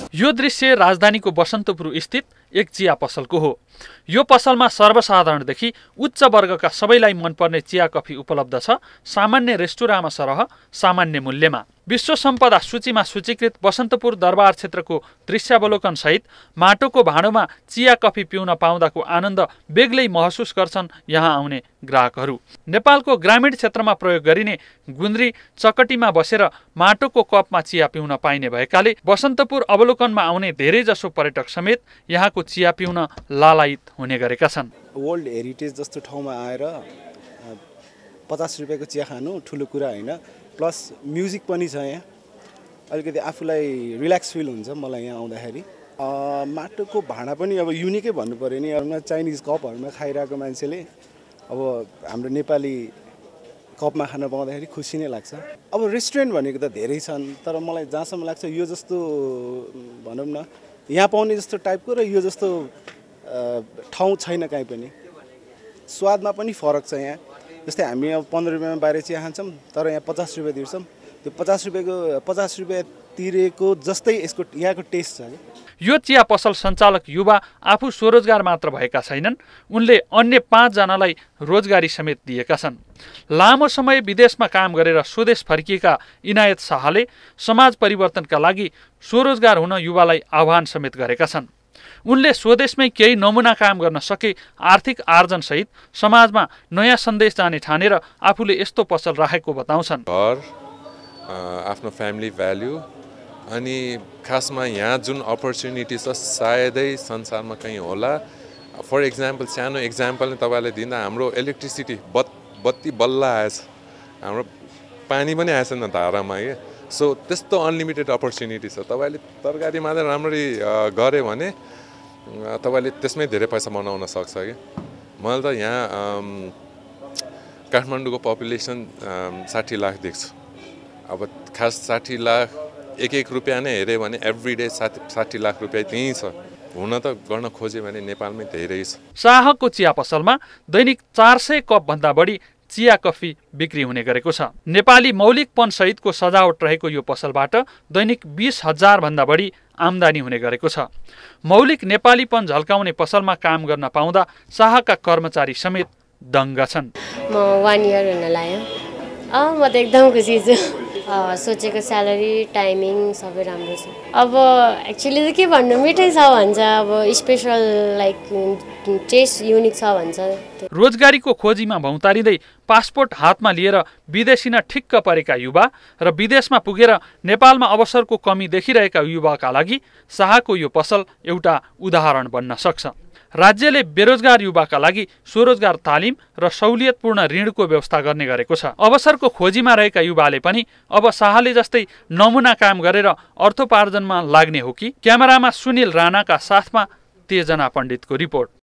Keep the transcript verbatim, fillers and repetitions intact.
यो दृश्य राजधानीको बसन्तपुर स्थित एक चिया पसलको हो। यो पसलमा सर्वसाधारणदेखि उच्च वर्गका सबैलाई मनपर्ने चिया कफी उपलब्ध छ, सामान्य रेस्टुराँमा सरह सामान्य मूल्यमा। विश्व सम्पदा सूचीमा सूचीकृत बसन्तपुर दरबार क्षेत्रको दृश्यावलोकन सहित माटोको भाँडोमा चिया कफी पिउन पाउँदाको आनन्द बेग्लै महसुस गर्छन् यहाँ आउने ग्राहकहरू। नेपालको ग्रामीण क्षेत्रमा प्रयोग गरिने गुन्द्री चकटीमा बसेर माटोको कपमा चिया पिउन पाइने भएकाले बसन्तपुर अवलोकनमा आउने धेरैजसो पर्यटक समेत यहाँको चिया पिउन लालायित हुने गरेका छन्। वर्ल्ड हेरिटेज जस्तो ठाउँमा आएर पचास रुपियाँको चिया खानु ठुलो कुरा होइन, प्लस म्युजिक पनि छ यहाँ, अलिकति आफूलाई रिल्याक्स फिल हुन्छ मलाई यहाँ आउँदाखेरि। माटोको भाँडा पनि अब युनिकै भन्नु पऱ्यो नि, अब चाइनिज कपहरूमा खाइरहेको मान्छेले अब हाम्रो नेपाली कपमा खान पाउँदाखेरि खुसी नै लाग्छ। अब रेस्टुरेन्ट भनेको त धेरै छन्, तर मलाई जहाँसम्म लाग्छ यो जस्तो भनौँ न यहाँ पाउने जस्तो टाइपको र यो जस्तो ठाउँ छैन कहीँ पनि। स्वादमा पनि फरक छ यहाँ। जस्तै हामी अब पन्ध्र रुपियाँमा बाहिर चिया खान्छौँ, तर यहाँ पचास रुपियाँ तिर्छौँ। त्यो पचास रुपियाँको पचास रुपियाँ तिरेको जस्तै यसको यहाँको टेस्ट छ। यो चिया पसल सञ्चालक युवा आफू स्वरोजगार मात्र भएका छैनन्, उनले अन्य पाँचजनालाई रोजगारी समेत दिएका छन्। लामो समय विदेशमा काम गरेर स्वदेश फर्किएका इनायत शाहले समाज परिवर्तनका लागि स्वरोजगार हुन युवालाई आह्वान समेत गरेका छन्। उनले स्वदेशमै केही नमुना काम गर्न सके आर्थिक आर्जन सहित समाजमा नयाँ सन्देश जाने ठानेर आफूले यस्तो पसल राखेको बताउँछन्। घर, आफ्नो फ्यामिली भ्याल्यु अनि खासमा यहाँ जुन अपर्च्युनिटी छ सायदै संसारमा कहीँ होला। फर इक्जाम्पल सानो इक्जाम्पल नै तपाईँलाई दिँदा हाम्रो इलेक्ट्रिसिटी बत बत्ती बल्ल आएछ, हाम्रो पानी पनि आएछ न धारामा के। सो त्यस्तो अनलिमिटेड अपर्च्युनिटी छ। तपाईँले तरकारी मात्रै राम्ररी गऱ्यो भने तपाईँले त्यसमै धेरै पैसा बनाउन सक्छ कि। मैले त यहाँ काठमाडौँको पपुलेसन साठी लाख देख्छु। अब खास साठी लाख एक एक रुपियाँ नै हेऱ्यो भने एभ्री डे साठी साठी लाख रुपियाँ त्यहीँ छ। हुन त गर्न खोज्यो भने नेपालमै धेरै छ। शाहको चिया पसलमा दैनिक चार सय कप भन्दा बढी चिया कफी बिक्री हुने गरेको छ। नेपाली मौलिकपन सहितको सजावट रहेको यो पसलबाट दैनिक बीस हजार भन्दा बढी आमदानी हुने गरेको छ। मौलिक नेपालीपन झल्काउने पसलमा काम गर्न पाउँदा शाहका कर्मचारी समेत दङ्ग छन्। म वान इयर हुन लाग्यो। अँ म त एकदम खुसी छु। सोचेको स्यालेरी टाइमिङ सबै राम्रो छ। अब एक्चुअली त के भन्नु, मिठै छ भन्छ, अब स्पेसल लाइक टेस्ट युनिक छ भन्छ। रोजगारीको खोजीमा भौतारिँदै पासपोर्ट हातमा लिएर विदेशी न ठिक्क परेका युवा र विदेशमा पुगेर नेपालमा अवसरको कमी देखिरहेका युवाका लागि शाहको यो पसल एउटा उदाहरण बन्न सक्छ। राज्यले बेरोजगार युवाका लागि स्वरोजगार तालिम र सहुलियतपूर्ण ऋणको व्यवस्था गर्ने गरेको छ। अवसरको खोजीमा रहेका युवाले पनि अब शाहले जस्तै नमुना काम गरेर अर्थोपार्जनमा लाग्ने हो कि? क्यामेरामा सुनिल राणाका साथमा तेजना पण्डितको रिपोर्ट।